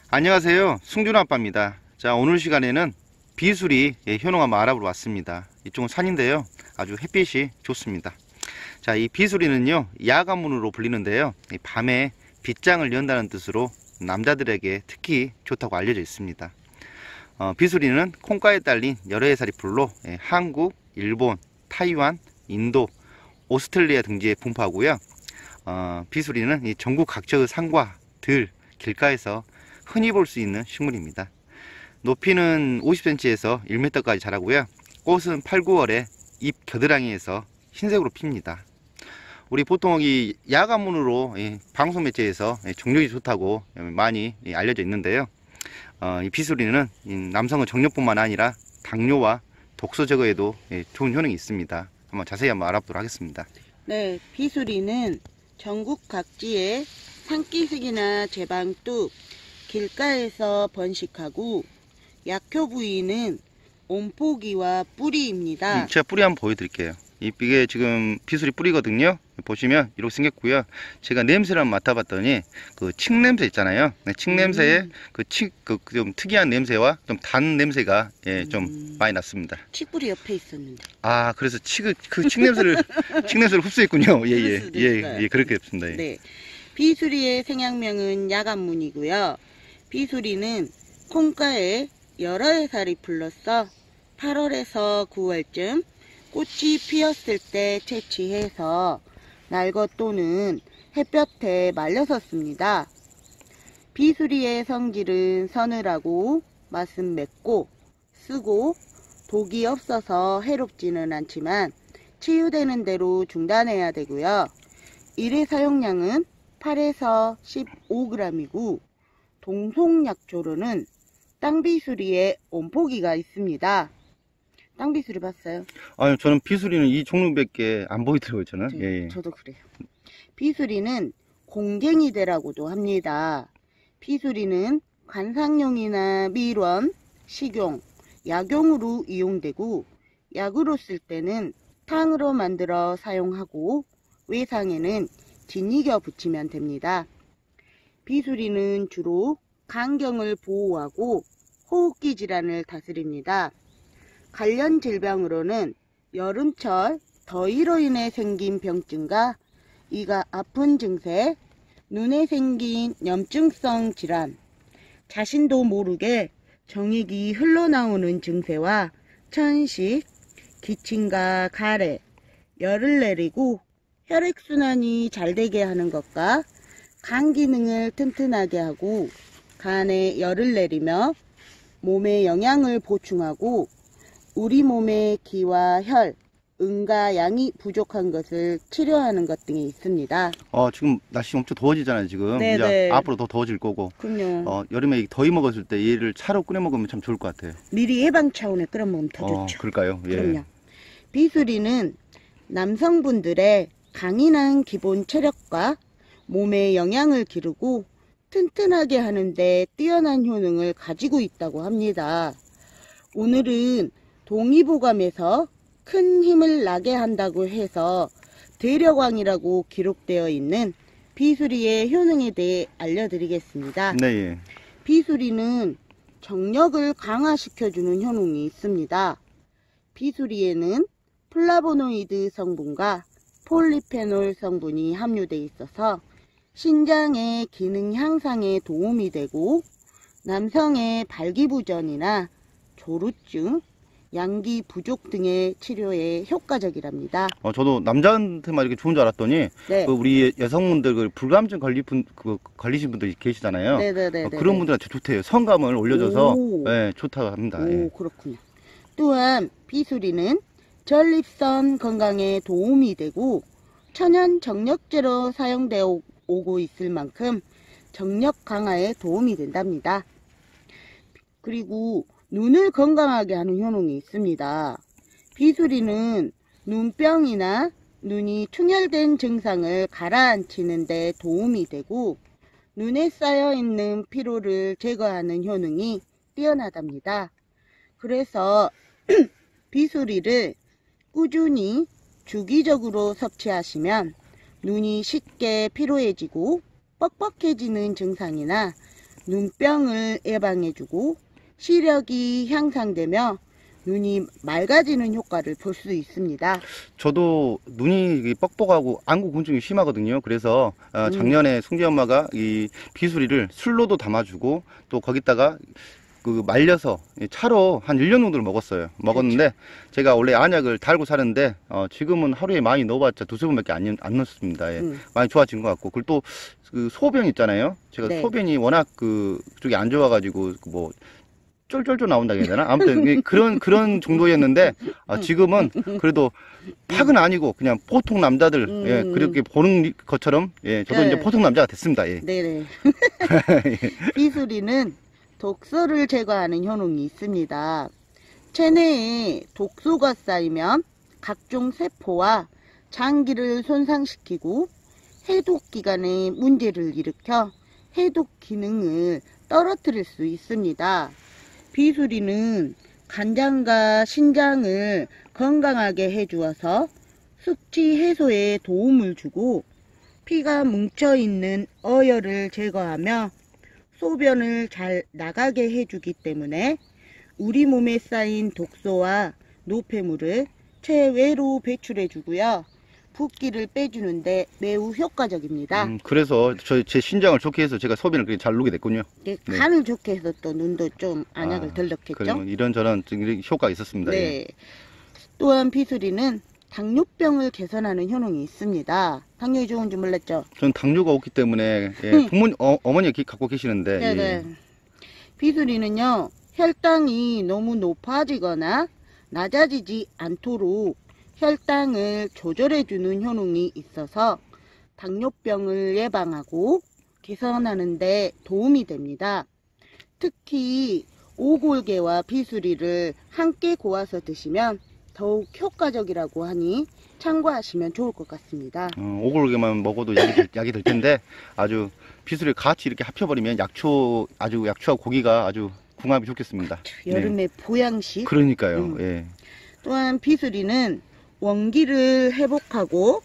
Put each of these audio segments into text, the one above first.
안녕하세요, 승준 아빠입니다. 자, 오늘 시간에는 비수리 효능 한번 알아보러 왔습니다. 이쪽은 산인데요, 아주 햇빛이 좋습니다. 자, 이 비수리는요, 야간문으로 불리는데요, 밤에 빗장을 연다는 뜻으로 남자들에게 특히 좋다고 알려져 있습니다. 비수리는 콩가에 딸린 여러 해살이 풀로 한국, 일본, 타이완, 인도, 오스트레일리아 등지에 분포하고요. 비수리는 이 전국 각처의 산과 들, 길가에서 흔히 볼 수 있는 식물입니다. 높이는 50cm에서 1m까지 자라고요. 꽃은 8, 9월에 잎 겨드랑이에서 흰색으로 핍니다. 우리 보통 이 야간문으로 방송 매체에서 정력이 좋다고 많이 알려져 있는데요. 이 비수리는 남성의 정력뿐만 아니라 당뇨와 독소 제거에도 좋은 효능이 있습니다. 자세히 한번 알아보도록 하겠습니다. 네, 비수리는 전국 각지의 산기슭이나 제방뚝, 길가에서 번식하고 약효 부위는 온포기와 뿌리입니다. 제가 뿌리 한번 보여드릴게요. 이게 지금 비수리 뿌리거든요. 보시면 이렇게 생겼고요. 제가 냄새를 한번 맡아봤더니 그 칡 냄새 있잖아요. 칡 냄새에 좀 특이한 냄새와 좀 단 냄새가 좀 많이 났습니다. 칡뿌리 옆에 있었는데. 아, 그래서 칡 냄새를 흡수했군요. 예, 그렇게 됐습니다. 예. 네, 비수리의 생약명은 야간문이고요. 비수리는 콩가에 여러 해살이 풀러서 8월에서 9월쯤 꽃이 피었을 때 채취해서 날거 또는 햇볕에 말려섰습니다. 비수리의 성질은 서늘하고 맛은 맵고 쓰고 독이 없어서 해롭지는 않지만 치유되는 대로 중단해야 되고요. 1회 사용량은 8에서 15g이고 동송약초로는 땅비수리에 온포기가 있습니다. 땅비수리 봤어요? 아유, 저는 비수리는 이 종류밖에 안 보이더라고요, 저는. 네, 예. 저도 그래요. 비수리는 공갱이대라고도 합니다. 비수리는 관상용이나 밀원, 식용, 약용으로 이용되고 약으로 쓸 때는 탕으로 만들어 사용하고 외상에는 진이겨 붙이면 됩니다. 비수리는 주로 간경을 보호하고 호흡기 질환을 다스립니다. 관련 질병으로는 여름철 더위로 인해 생긴 병증과 이가 아픈 증세, 눈에 생긴 염증성 질환, 자신도 모르게 정액이 흘러나오는 증세와 천식, 기침과 가래, 열을 내리고 혈액순환이 잘 되게 하는 것과 간 기능을 튼튼하게 하고 간에 열을 내리며 몸에 영양을 보충하고 우리 몸의 기와 혈, 은과 양이 부족한 것을 치료하는 것 등이 있습니다. 지금 날씨 엄청 더워지잖아요, 지금. 네네. 이제 앞으로 더 더워질 거고. 그럼요. 여름에 더위 먹었을 때 얘를 차로 끓여 먹으면 참 좋을 것 같아요. 미리 예방 차원에 끓여 먹으면 더 좋죠. 그럴까요? 예. 그럼요. 비수리는 남성분들의 강인한 기본 체력과 몸의 영양을 기르고 튼튼하게 하는데 뛰어난 효능을 가지고 있다고 합니다. 오늘은 동의보감에서 큰 힘을 나게 한다고 해서 대력왕이라고 기록되어 있는 비수리의 효능에 대해 알려드리겠습니다. 네, 예. 비수리는 정력을 강화시켜주는 효능이 있습니다. 비수리에는 플라보노이드 성분과 폴리페놀 성분이 함유되어 있어서 신장의 기능 향상에 도움이 되고 남성의 발기부전이나 조루증, 양기 부족 등의 치료에 효과적이랍니다. 저도 남자한테만 이렇게 좋은 줄 알았더니 네. 우리 여성분들 불감증 걸리신 분들이 계시잖아요. 네네네. 그런 분들한테 좋대요. 성감을 올려줘서 오. 좋다고 합니다. 오, 예. 그렇군요. 또한 비수리는 전립선 건강에 도움이 되고 천연 정력제로 사용되어 오고 있을 만큼 정력 강화에 도움이 된답니다. 그리고 눈을 건강하게 하는 효능이 있습니다. 비수리는 눈병이나 눈이 충혈된 증상을 가라앉히는 데 도움이 되고 눈에 쌓여있는 피로를 제거하는 효능이 뛰어나답니다. 그래서 비수리를 꾸준히 주기적으로 섭취하시면 눈이 쉽게 피로해지고 뻑뻑해지는 증상이나 눈병을 예방해주고 시력이 향상되며 눈이 맑아지는 효과를 볼 수 있습니다. 저도 눈이 뻑뻑하고 안구곤증이 심하거든요. 그래서 작년에 승재 엄마가 이 비수리를 술로도 담아주고 또 거기다가 그 말려서 차로 한 1년 정도를 먹었어요. 먹었는데 제가 원래 안약을 달고 사는데 지금은 하루에 많이 넣어봤자 두세 번밖에 안 넣습니다. 예. 많이 좋아진 것 같고, 그리고 또 그 소변 있잖아요. 제가 네. 소변이 워낙 그쪽이 안 좋아가지고 뭐 쫄쫄쫄 나온다 해야 되나? 아무튼 그런 정도였는데 지금은 그래도 팍은 아니고 그냥 보통 남자들 예, 그렇게 보는 것처럼 예, 저도 네. 이제 보통 남자가 됐습니다. 예. 네네. 비수리는 독소를 제거하는 효능이 있습니다. 체내에 독소가 쌓이면 각종 세포와 장기를 손상시키고 해독 기관에 문제를 일으켜 해독 기능을 떨어뜨릴 수 있습니다. 비수리는 간장과 신장을 건강하게 해주어서 숙취 해소에 도움을 주고 피가 뭉쳐있는 어혈을 제거하며 소변을 잘 나가게 해주기 때문에 우리 몸에 쌓인 독소와 노폐물을 체외로 배출해주고요. 붓기를 빼주는데 매우 효과적입니다. 그래서 제 신장을 좋게 해서 제가 소변을 그렇게 잘 누게 됐군요. 네, 네. 간을 좋게 해서 또 눈도 좀 안약을 덜 넣겠죠. 그러면 이런저런 효과가 있었습니다. 예. 네. 또한 비수리는 당뇨병을 개선하는 효능이 있습니다. 당뇨에 좋은지 몰랐죠? 전 당뇨가 없기 때문에 예, 어머니가 갖고 계시는데 네네. 예. 비수리는요, 혈당이 너무 높아지거나 낮아지지 않도록 혈당을 조절해주는 효능이 있어서 당뇨병을 예방하고 개선하는 데 도움이 됩니다. 특히 오골계와 비수리를 함께 고아서 드시면 더욱 효과적이라고 하니 참고하시면 좋을 것 같습니다. 오골계만 먹어도 약이 될 텐데 아주 비수리 같이 이렇게 합쳐버리면 아주 약초하고 고기가 아주 궁합이 좋겠습니다. 여름에 보양식. 그러니까요. 예. 또한 비수리는 원기를 회복하고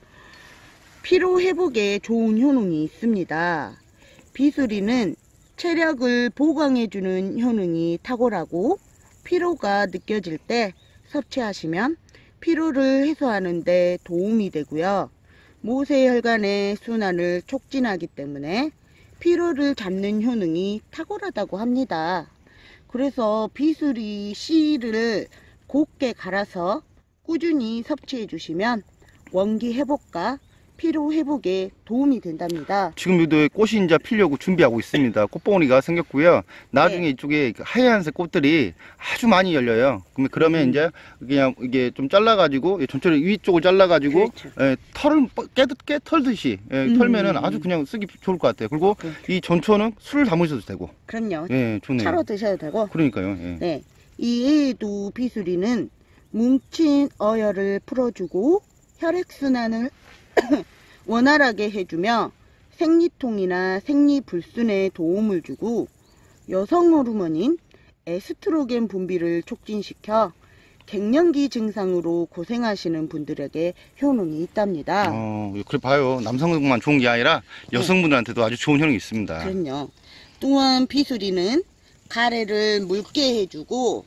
피로 회복에 좋은 효능이 있습니다. 비수리는 체력을 보강해주는 효능이 탁월하고 피로가 느껴질 때 섭취하시면 피로를 해소하는 데 도움이 되고요. 모세혈관의 순환을 촉진하기 때문에 피로를 잡는 효능이 탁월하다고 합니다. 그래서 비수리 씨를 곱게 갈아서 꾸준히 섭취해 주시면 원기 회복과 피로 회복에 도움이 된답니다. 지금 여기 꽃이 이제 피려고 준비하고 있습니다. 꽃봉오리가 생겼고요. 나중에 네. 이쪽에 하얀색 꽃들이 아주 많이 열려요. 그러면 이제 그냥 이게 좀 잘라가지고 전체를 위쪽을 잘라가지고 그렇죠. 예, 털을 깨 털듯이 털면은 아주 그냥 쓰기 좋을 것 같아요. 그리고 이 전초는 술을 담으셔도 되고. 그럼요. 예, 좋네요. 차로 드셔도 되고. 그러니까요. 예. 네, 이 에이두 비수리는 뭉친 어혈을 풀어주고 혈액순환을 원활하게 해주며 생리통이나 생리불순에 도움을 주고 여성 호르몬인 에스트로겐 분비를 촉진시켜 갱년기 증상으로 고생하시는 분들에게 효능이 있답니다. 그래 봐요. 남성만 좋은 게 아니라 여성분들한테도 아주 좋은 효능이 있습니다. 그럼요. 또한 비수리는 가래를 묽게 해주고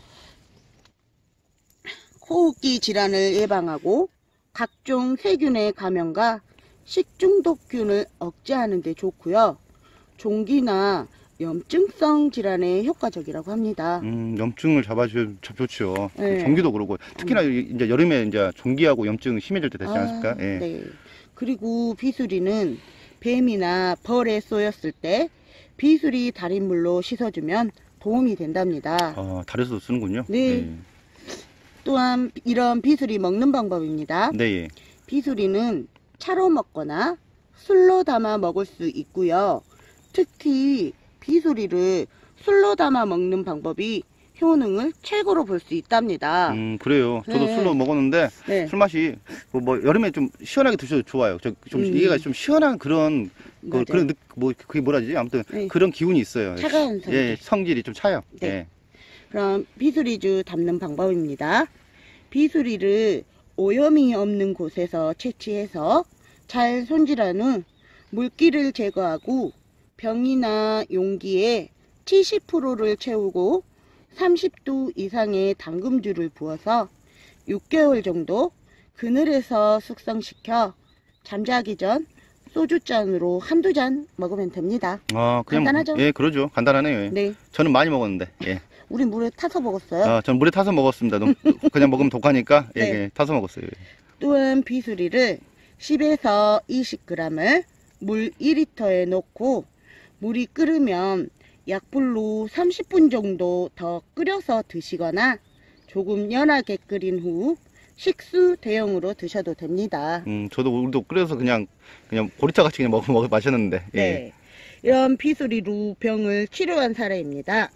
호흡기 질환을 예방하고 각종 세균의 감염과 식중독균을 억제하는 데 좋고요. 종기나 염증성 질환에 효과적이라고 합니다. 염증을 잡아주면 좋죠. 네. 종기도 그러고 특히나 이제 여름에 이제 종기하고 염증 심해질 때 되지 않습니까? 예. 네. 그리고 비수리는 뱀이나 벌에 쏘였을 때 비수리 달인물로 씻어주면 도움이 된답니다. 달에서도 쓰는군요. 네. 또한 이런 비수리 먹는 방법입니다. 네. 예. 비수리는 차로 먹거나 술로 담아 먹을 수 있고요. 특히 비수리를 술로 담아 먹는 방법이 효능을 최고로 볼 수 있답니다. 그래요. 저도 네. 술로 먹었는데 네. 술 맛이 뭐 여름에 좀 시원하게 드셔도 좋아요. 이게가 좀 시원한 그런 맞아요. 그런 그게 뭐라지? 아무튼 네. 그런 기운이 있어요. 차가운 성질. 예, 성질이 좀 차요. 네. 예. 그럼 비수리주 담는 방법입니다. 비수리를 오염이 없는 곳에서 채취해서 잘 손질한 후 물기를 제거하고 병이나 용기에 70%를 채우고 30도 이상의 담금주를 부어서 6개월 정도 그늘에서 숙성시켜 잠자기 전 소주잔으로 한두 잔 먹으면 됩니다. 그냥 간단하죠? 예, 그러죠. 간단하네요. 예. 네, 저는 많이 먹었는데. 예. 우리 물에 타서 먹었어요. 전 물에 타서 먹었습니다. 너무 그냥 먹으면 독하니까 예, 네. 예, 타서 먹었어요. 또한 비수리를 10에서 20g을 물 2리터에 넣고 물이 끓으면 약불로 30분 정도 더 끓여서 드시거나 조금 연하게 끓인 후 식수 대용으로 드셔도 됩니다. 저도 물도 끓여서 그냥 보리차 같이 그냥 마셨는데. 예. 네, 이런 비수리로 병을 치료한 사례입니다.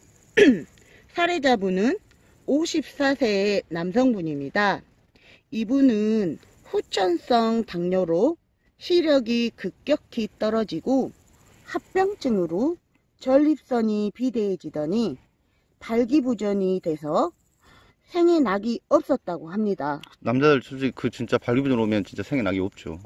사례자분은 54세의 남성분입니다. 이분은 후천성 당뇨로 시력이 급격히 떨어지고 합병증으로 전립선이 비대해지더니 발기부전이 돼서 생에 낙이 없었다고 합니다. 남자들 솔직히 진짜 발기부전 오면 진짜 생에 낙이 없죠.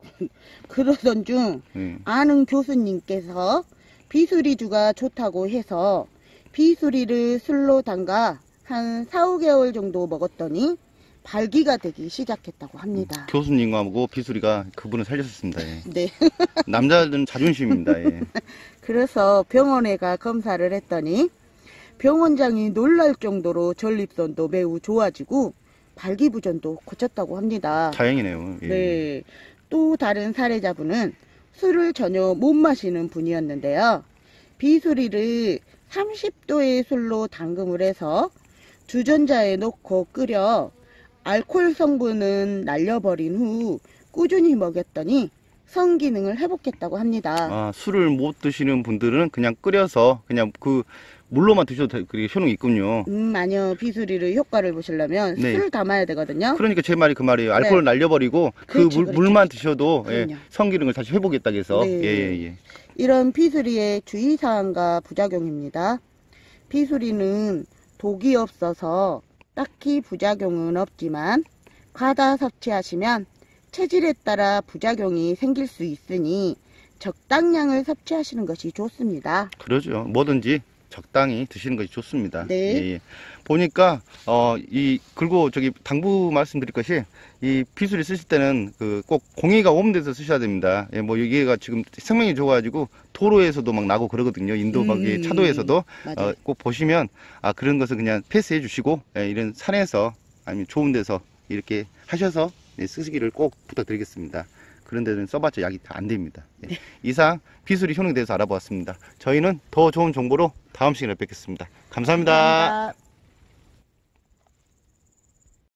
그러던 중 예. 아는 교수님께서 비수리주가 좋다고 해서 비수리를 술로 담가 한 4, 5개월 정도 먹었더니 발기가 되기 시작했다고 합니다. 교수님하고 비수리가 그분을 살렸었습니다. 예. 네. 남자들은 자존심입니다. 예. 그래서 병원에 가 검사를 했더니 병원장이 놀랄 정도로 전립선도 매우 좋아지고 발기부전도 고쳤다고 합니다. 다행이네요. 예. 네. 또 다른 사례자분은 술을 전혀 못 마시는 분이었는데요. 비수리를 30도의 술로 담금을 해서 주전자에 넣고 끓여 알코올 성분은 날려버린 후 꾸준히 먹였더니 성기능을 회복했다고 합니다. 술을 못 드시는 분들은 그냥 끓여서 그냥 그 물로만 드셔도 그게 효능이 있군요. 아니요. 비수리를 효과를 보시려면 네. 술을 담아야 되거든요. 그러니까 제 말이 그 말이에요. 알코올을 날려버리고 그렇죠, 그 그렇죠. 물만 드셔도 예, 그럼요. 성기능을 다시 회복했다고 해서 네. 예. 이런 비수리의 주의사항과 부작용입니다. 비수리는 독이 없어서 딱히 부작용은 없지만 과다 섭취하시면 체질에 따라 부작용이 생길 수 있으니 적당량을 섭취하시는 것이 좋습니다. 그러죠. 뭐든지 적당히 드시는 것이 좋습니다. 네. 예. 보니까 그리고 저기 당부 말씀드릴 것이 이 비수리 쓰실 때는 그 꼭 공기가 없는 데서 쓰셔야 됩니다. 예, 뭐 여기가 지금 생명이 좋아가지고 도로에서도 막 나고 그러거든요. 인도 거기 차도에서도 맞아요. 꼭 보시면 그런 것을 그냥 패스해 주시고 이런 산에서 아니면 좋은 데서 이렇게 하셔서 쓰시기를 꼭 부탁드리겠습니다. 그런 데는 써봤자 약이 다 안 됩니다. 예. 이상 비수리 효능에 대해서 알아보았습니다. 저희는 더 좋은 정보로 다음 시간에 뵙겠습니다. 감사합니다. 감사합니다.